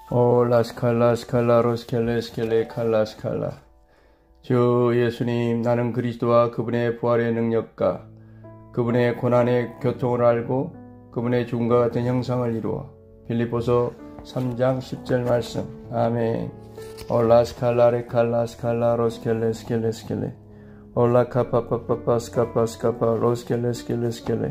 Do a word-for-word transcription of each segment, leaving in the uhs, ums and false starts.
오 라스칼라 스칼라 로스켈레 스켈레 칼라 스칼라. 주 예수님, 나는 그리스도와 그분의 부활의 능력과 그분의 고난의 교통을 알고 그분의 죽음과 같은 형상을 이루어. 빌립보서 삼 장 십 절 말씀. 아멘. 올라 스칼라 레칼라 스칼라 로스켈레 스켈레 스켈레 올라 카파파파파 스카파 스카파 로스켈레 스켈레 스켈레.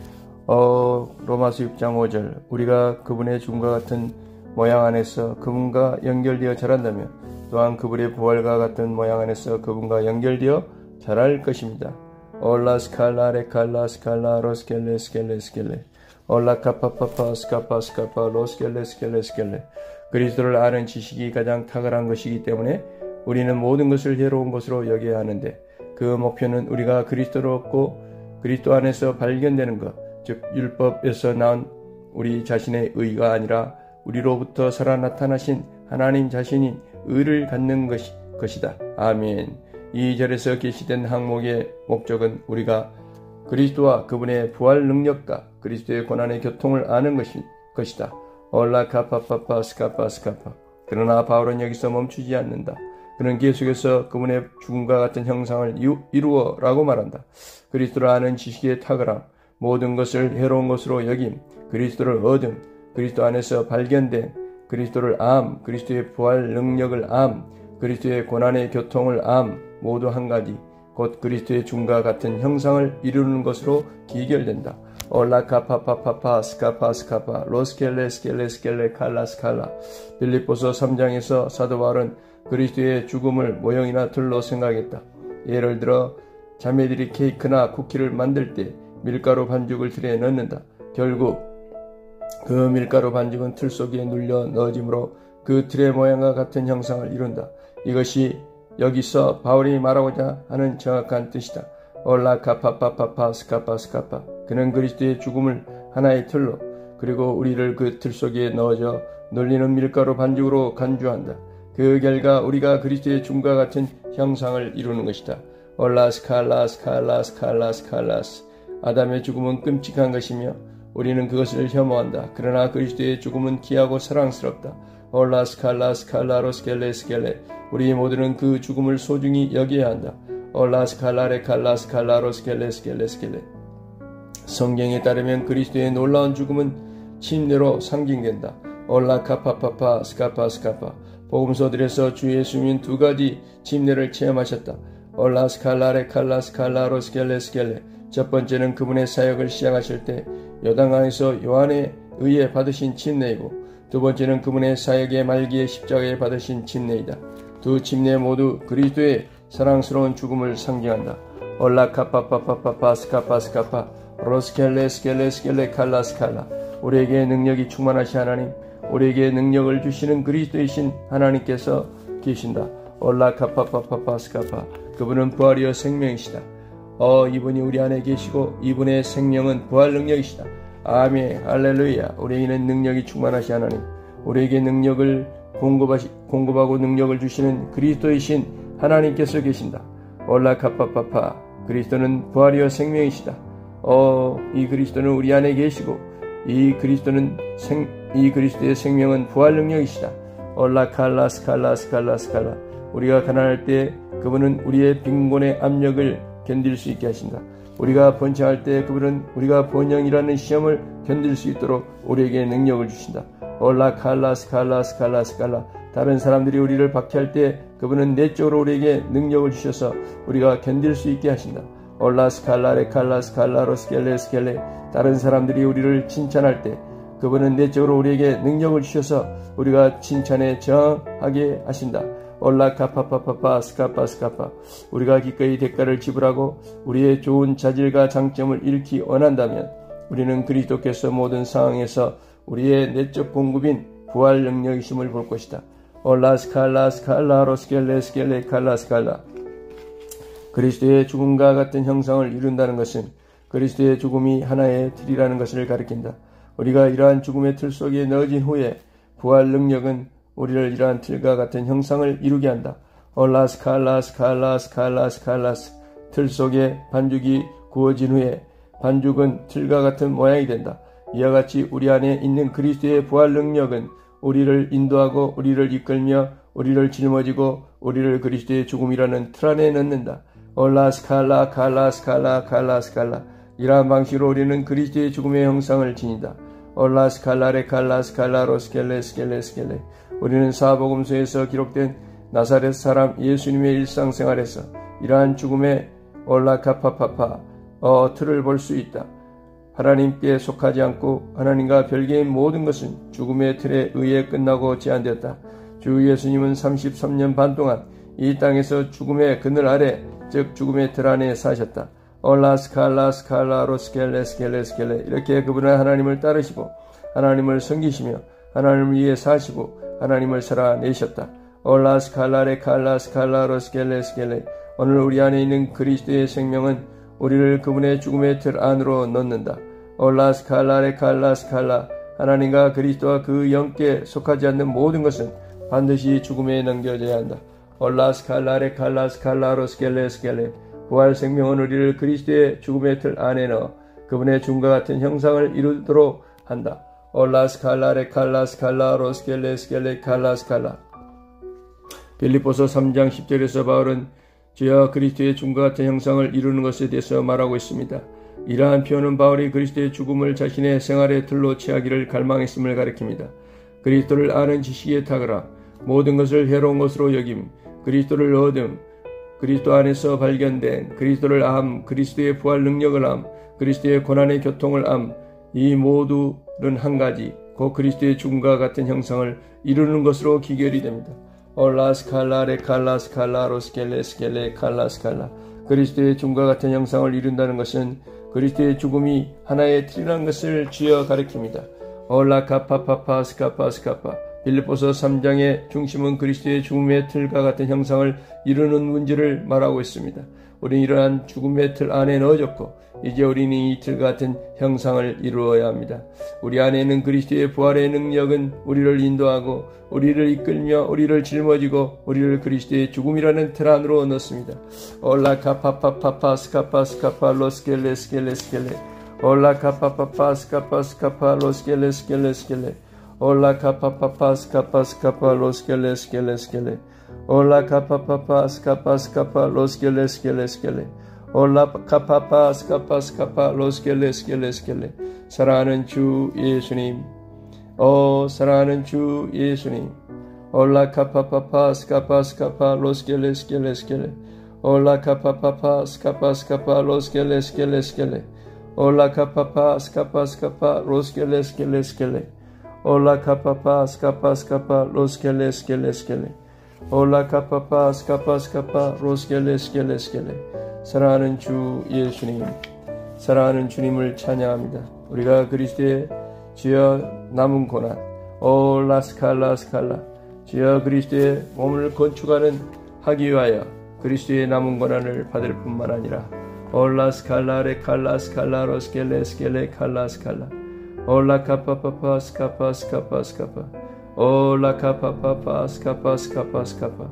어 로마서 육 장 오 절. 우리가 그분의 죽음과 같은 모양 안에서 그분과 연결되어 자란다면 또한 그분의 부활과 같은 모양 안에서 그분과 연결되어 자랄 것입니다. 올라 스칼라 레칼라 스칼라 로스켈레 스켈레 스켈레 올라 카파파파 스카파 스카파 로스켈레 스켈레 스켈레. 그리스도를 아는 지식이 가장 탁월한 것이기 때문에 우리는 모든 것을 해로운 것으로 여겨야 하는데, 그 목표는 우리가 그리스도를 얻고 그리스도 안에서 발견되는 것, 즉 율법에서 나온 우리 자신의 의가 아니라 우리로부터 살아 나타나신 하나님 자신이 의를 갖는 것이, 것이다. 아멘. 이 절에서 계시된 항목의 목적은 우리가 그리스도와 그분의 부활 능력과 그리스도의 고난의 교통을 아는 것이, 것이다. 올라 카파파파 스카파 스카파. 그러나 바울은 여기서 멈추지 않는다. 그는 계속해서 그분의 죽음과 같은 형상을 이루어 라고 말한다. 그리스도를 아는 지식의 탁월함, 모든 것을 해로운 것으로 여김, 그리스도를 얻음, 그리스도 안에서 발견된 그리스도를 암, 그리스도의 부활 능력을 암, 그리스도의 고난의 교통을 암, 모두 한 가지, 곧 그리스도의 죽음과 같은 형상을 이루는 것으로 기결된다. 올라카파파파파 스카파 스카파 로스켈레 스켈레 스켈레 칼라 스칼라. 빌립보서 삼 장에서 사도 바울은 그리스도의 죽음을 모형이나 틀로 생각했다. 예를 들어 자매들이 케이크나 쿠키를 만들 때 밀가루 반죽을 틀에 넣는다. 결국 그 밀가루 반죽은 틀 속에 눌려 넣어지므로 그 틀의 모양과 같은 형상을 이룬다. 이것이 여기서 바울이 말하고자 하는 정확한 뜻이다. 올라 카파파파파 스카파 스카파. 그는 그리스도의 죽음을 하나의 틀로, 그리고 우리를 그 틀 속에 넣어져 눌리는 밀가루 반죽으로 간주한다. 그 결과 우리가 그리스도의 죽음과 같은 형상을 이루는 것이다. 올라 스칼라 스칼라 스칼라 스칼라스. 아담의 죽음은 끔찍한 것이며 우리는 그것을 혐오한다. 그러나 그리스도의 죽음은 귀하고 사랑스럽다. 올라 스칼라 스칼라 로스켈레 스켈레. 우리 모두는 그 죽음을 소중히 여겨야 한다. 올라 스칼라 레칼라 스칼라 로스켈레 스켈레 스켈레. 성경에 따르면 그리스도의 놀라운 죽음은 침례로 상징된다. 올라 카파파파 스카파 스카파. 복음서들에서 주 예수님은 두 가지 침례를 체험하셨다. 올라 스칼라 레칼라 스칼라 로스켈레 스켈레. 첫 번째는 그분의 사역을 시작하실 때 요단강에서 요한에 의해 받으신 침례이고, 두 번째는 그분의 사역의 말기에 십자가에 받으신 침례이다. 두 침례 모두 그리스도의 사랑스러운 죽음을 상징한다. 올라 카파파파파파 스카파 스카파 로스켈레 스켈레 스켈레 칼라 스칼라. 우리에게 능력이 충만하신 하나님, 우리에게 능력을 주시는 그리스도이신 하나님께서 계신다. 올라 카파파파파 스카파. 그분은 부활이여 생명이시다. 어 이분이 우리 안에 계시고 이분의 생명은 부활 능력이시다. 아멘. 할렐루야. 우리에게는 능력이 충만하신 하나님, 우리에게 능력을 공급하시, 공급하고 능력을 주시는 그리스도이신 하나님께서 계신다. 올라 카파파파. 그리스도는 부활이여 생명이시다. 어, 이 그리스도는 우리 안에 계시고 이 그리스도는 생, 이 그리스도의 생명은 부활 능력이시다. 올라 칼라 스칼라 스칼라 스칼라. 우리가 가난할 때 그분은 우리의 빈곤의 압력을 견딜 수 있게 하신다. 우리가 번창할 때 그분은 우리가 번영이라는 시험을 견딜 수 있도록 우리에게 능력을 주신다. 올라 칼라 스칼라 스칼라 스칼라. 다른 사람들이 우리를 박해할 때 그분은 내적으로 우리에게 능력을 주셔서 우리가 견딜 수 있게 하신다. 올라 스칼라 레칼라 스칼라 로스켈레 스켈레. 다른 사람들이 우리를 칭찬할 때 그분은 내적으로 우리에게 능력을 주셔서 우리가 칭찬에 저항하게 하신다. 올라 카파파파파 스카파 스카파. 우리가 기꺼이 대가를 지불하고 우리의 좋은 자질과 장점을 잃기 원한다면 우리는 그리스도께서 모든 상황에서 우리의 내적 공급인 부활 능력이심을 볼 것이다. 올라 스칼라 스칼라 로스켈레 스켈레 칼라 스칼라. 그리스도의 죽음과 같은 형상을 이룬다는 것은 그리스도의 죽음이 하나의 틀이라는 것을 가리킨다. 우리가 이러한 죽음의 틀 속에 넣어진 후에 부활 능력은 우리를 이러한 틀과 같은 형상을 이루게 한다. 올라 스칼라 스칼라 스칼라 스칼라스. 틀 속에 반죽이 구워진 후에 반죽은 틀과 같은 모양이 된다. 이와 같이 우리 안에 있는 그리스도의 부활 능력은 우리를 인도하고 우리를 이끌며 우리를 짊어지고 우리를 그리스도의 죽음이라는 틀 안에 넣는다. 올라스칼라 칼라스칼라 칼라스칼라. 이러한 방식으로 우리는 그리스도의 죽음의 형상을 지닌다. 올라스칼라레 칼라스칼라 로스켈레 스켈레 스켈레. 우리는 사복음서에서 기록된 나사렛 사람 예수님의 일상생활에서 이러한 죽음의 올라카파파파 어, 틀을 볼 수 있다. 하나님께 속하지 않고 하나님과 별개인 모든 것은 죽음의 틀에 의해 끝나고 제한되었다. 주 예수님은 삼십삼 년 반 동안 이 땅에서 죽음의 그늘 아래, 즉 죽음의 틀 안에 사셨다. 올라스칼라 스칼라 로스켈레 스켈레 스켈레. 이렇게 그분은 하나님을 따르시고 하나님을 섬기시며 하나님을 위해 사시고 하나님을 살아내셨다. 올라스칼라레 칼라 스칼라 로스켈레 스켈레. 오늘 우리 안에 있는 그리스도의 생명은 우리를 그분의 죽음의 틀 안으로 넣는다. 올라스칼라레 칼라스칼라. 하나님과 그리스도와 그 영께 속하지 않는 모든 것은 반드시 죽음에 넘겨져야 한다. 올라스칼라레 칼라스칼라 로스켈레 스켈레. 부활 생명은 우리를 그리스도의 죽음의 틀 안에 넣어 그분의 죽음과 같은 형상을 이루도록 한다. 올라스칼라레 칼라스칼라 로스켈레 스켈레 칼라스칼라. 빌립보서 삼 장 십 절에서 바울은 주여 그리스도의 죽음과 같은 형상을 이루는 것에 대해서 말하고 있습니다. 이러한 표현은 바울이 그리스도의 죽음을 자신의 생활의 틀로 취하기를 갈망했음을 가리킵니다. 그리스도를 아는 지식에 탁월함, 모든 것을 해로운 것으로 여김, 그리스도를 얻음, 그리스도 안에서 발견된 그리스도를 암, 그리스도의 부활 능력을 암, 그리스도의 고난의 교통을 암, 이 모두는 한 가지, 곧 그리스도의 죽음과 같은 형상을 이루는 것으로 기결이 됩니다. 올라스칼라레 칼라스칼라 로스켈레 스켈레 칼라스칼라. 그리스도의 죽음과 같은 형상을 이룬다는 것은 그리스도의 죽음이 하나의 틀이라는 것을 주여 가리킵니다. 올라카파파파 스카파 스카파. 빌립보서 삼 장의 중심은 그리스도의 죽음의 틀과 같은 형상을 이루는 문제를 말하고 있습니다. 우리는 이러한 죽음의 틀 안에 넣어졌고 이제 우리는 이 틀 같은 형상을 이루어야 합니다. 우리 안에 있는 그리스도의 부활의 능력은 우리를 인도하고 우리를 이끌며 우리를 짊어지고 우리를 그리스도의 죽음이라는 틀 안으로 넣습니다. 올라카파파파파 스카파 스카파 로스켈레 스켈레 스켈레. 올라카파파파 스카파 스카파 로스켈레 스켈레 스켈레. 올라카파파파 스카파 스카파 로스켈레 스켈레 스켈레. 올라카파파파 스카파 스카파 로스켈레 스켈레 스켈레. 올라카파파 스카파 스카파 로스켈레 스켈레 스켈레. 사랑하는 주 예수님, 오 사랑하는 주 예수님. 올라카파파파 스카파 스카파 로스켈레 스켈레 스켈레. 올라카파파파 스카파 스카파 로스켈레 스켈레 스켈레. 올라카파파 스카파 스카파 로스켈레 스켈레 스켈레. 올라카파파 스카파 스카파 로스켈레 스켈레 스켈레. 올라카파파 스카파 스카파 로스켈레 스켈레 스켈레. 사랑하는 주 예수님, 사랑하는 주님을 찬양합니다. 우리가 그리스도의 주여 남은 고난, 올라스칼라 스칼라, 주여 그리스도의 몸을 건축하는 하기 위하여 그리스도의 남은 고난을 받을 뿐만 아니라 올라스칼라레 칼라스칼라 로스켈레 스켈레 칼라스칼라. 올라카파파파 스카파 스카파 스카파. 올라카파파파 스카파 스카파 스카파.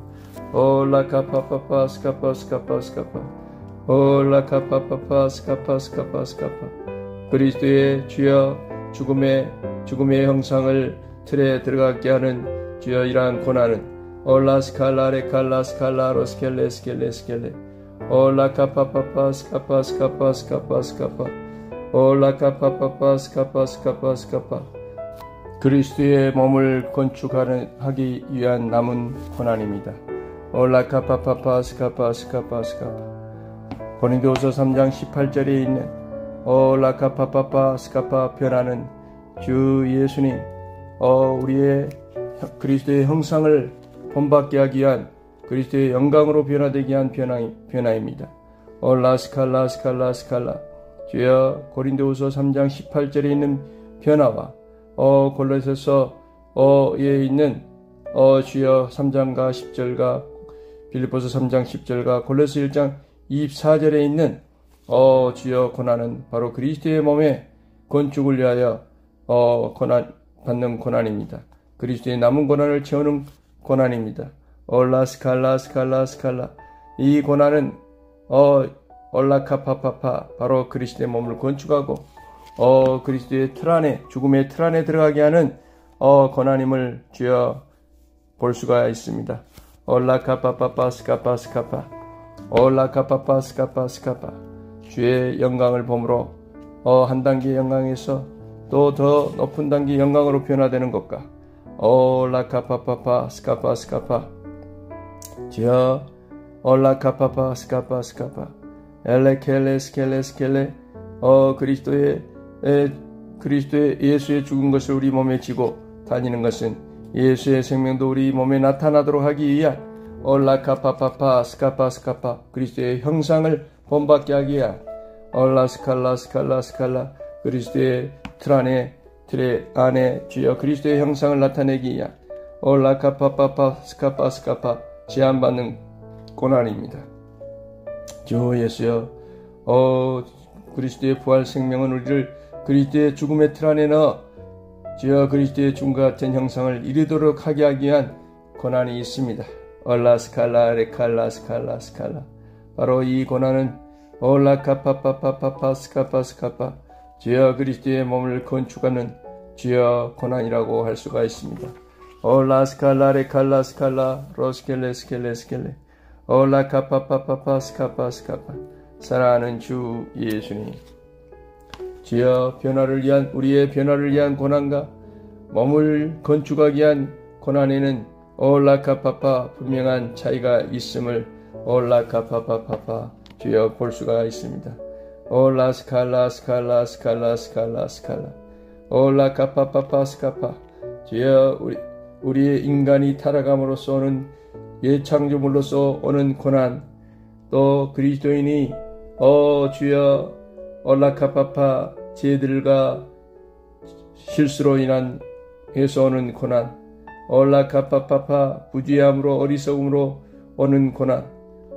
올라카파파파 스카파 스카파 스카파. 올라카파파파 스카파 스카파 스카파. 그리스도의 주여 죽음의 죽음의 형상을 틀에 들어가게 하는 주여 이러한 고난은 올라스칼라레 칼라스칼라 로스켈레 스켈레 스켈레. 올라카파파파 스카파 스카파 스카파 스카파. 올라카파파파 스카파 스카파 스카파. 그리스도의 몸을 건축하는 하기 위한 남은 고난입니다. 올라카파파파 스카파 스카파 스카파. 고린도후서 삼 장 십팔 절에 있는 올라카파파파 스카파 변화는 주 예수님, 어 우리의 그리스도의 형상을 본받게 하기 위한 그리스도의 영광으로 변화되게 한 변화, 변화입니다. 올라스칼라 스칼라 스칼라. 주여 고린도후서 삼 장 십팔 절에 있는 변화와 어 골로새서 어에 있는 어 주여 삼 장과 십 절과 빌립보서 삼 장 십 절과 골로새 일 장 이십사 절에 있는 어 주여 고난은 바로 그리스도의 몸의 건축을 위하여 어 고난 받는 고난입니다. 그리스도의 남은 고난을 채우는 고난입니다. 올라스칼라 스칼라 스칼라. 이 고난은 어 올라카파파파 바로 그리스도의 몸을 건축하고 어 그리스도의 틀 안에 죽음의 틀 안에 들어가게 하는 어 고난임을 주여 볼 수가 있습니다. 올라카파파파스카파스카파 올라카파파스카파스카파 주의 영광을 보므로 어 한 단계 영광에서 또 더 높은 단계 영광으로 변화되는 것과 올라카파파파스카파스카파 주여 올라카파파스카파스카파 엘레켈레스켈레스켈레 어 그리스도의 에, 그리스도의 예수의 죽은 것을 우리 몸에 지고 다니는 것은 예수의 생명도 우리 몸에 나타나도록 하기 위한 올라카파파파 스카파 스카파 그리스도의 형상을 본받게 하기 위한 올라스칼라 스칼라 스칼라 그리스도의 틀 안에 틀의 안에 주여 그리스도의 형상을 나타내기 위한 올라카파파파 스카파 스카파 제한받는 고난입니다. 주 예수여 어 그리스도의 부활 생명은 우리를 그리스도의 죽음의 틀 안에 넣어 주여 그리스도의 죽음과 같은 형상을 이루도록 하게 하기 위한 고난이 있습니다. 올라스칼라 레칼라 스칼라 스칼라 바로 이 고난은 올라카파파파파파 스카파 스카파 주여 그리스도의 몸을 건축하는 주여 고난이라고 할 수가 있습니다. 올라스칼라 레칼라 스칼라 로스켈레 스켈레 스켈레 올라카파파파파 스카파 스카파 사랑하는 주 예수님 주여 변화를 위한 우리의 변화를 위한 고난과 몸을 건축하기 위한 고난에는 올라카파파 분명한 차이가 있음을 올라카파파파파 주여 볼 수가 있습니다. 올라스칼라 스칼라 스칼라 스칼라 스칼라 올라카파파파 스카파 주여 우리, 우리의 인간이 타락함으로써 오는 예창조물로서 오는 고난 또 그리스도인이 어 주여 올라카파파 죄들과 실수로 인한 해서 오는 고난 올라카파파파 부주의함으로 어리석음으로 오는 고난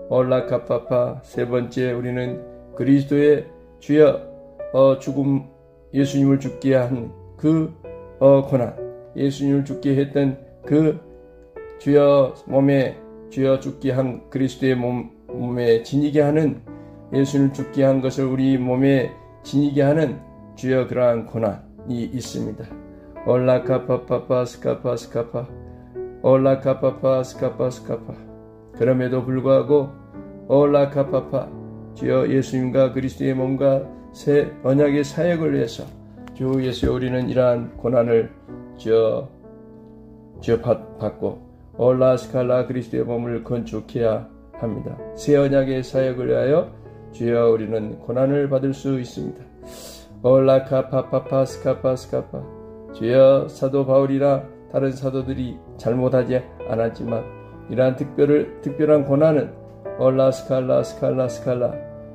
올라카파파 세 번째 우리는 그리스도의 주여 어 죽음 예수님을 죽게 한 그 어 고난 예수님을 죽게 했던 그 주여 몸에 주여 죽게 한 그리스도의 몸, 몸에 지니게 하는 예수님을 죽게 한 것을 우리 몸에 지니게 하는 주여 그러한 고난이 있습니다. 올라카파파파 스카파 스카파 올라카파파 스카파 스카파 그럼에도 불구하고 올라카파파 주여 예수님과 그리스도의 몸과 새 언약의 사역을 위해서 주 예수여 우리는 이러한 고난을 주여 주여 받고 올라스칼라 그리스도의 몸을 건축해야 합니다. 새 언약의 사역을 위하여 주여 우리는 고난을 받을 수 있습니다. 올라카파파파 스카파 스카파 주여 사도 바울이라 다른 사도들이 잘못하지 않았지만 이러한 특별을, 특별한 고난은 올라스칼라 스칼라 스칼라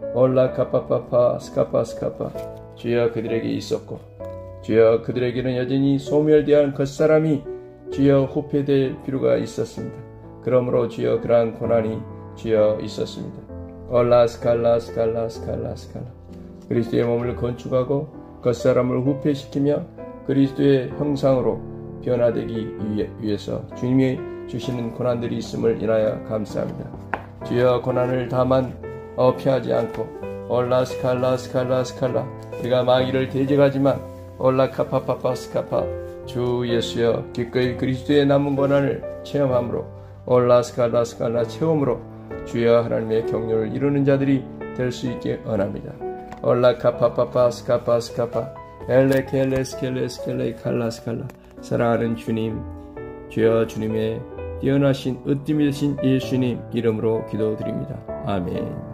올라카파파파 스카파 스카파 주여 그들에게 있었고 주여 그들에게는 여전히 소멸되어야 겉사람이 주여 후패될 필요가 있었습니다. 그러므로 주여 그러한 고난이 주여 있었습니다. 올라스칼라 스칼라 스칼라 스칼라 그리스도의 몸을 건축하고 겉사람을 후패시키며 그리스도의 형상으로 변화되기 위해서 주님이 주시는 고난들이 있음을 인하여 감사합니다. 주여 고난을 다만 어, 피하지 않고 올라스칼라 스칼라 스칼라 우리가 마귀를 대적하지만 올라카파파파 스카파 주 예수여 기꺼이 그리스도의 남은 고난을 체험함으로 올라스칼라 스칼라 체험으로 주여 하나님의 경륜을 이루는 자들이 될 수 있게 원합니다. 올라카파파파 스카파 스카파 엘레켈레스켈레스켈레 칼라스칼라 사랑하는 주님 주여 주님의 뛰어나신 으뜸이 되신 예수님 이름으로 기도드립니다. 아멘.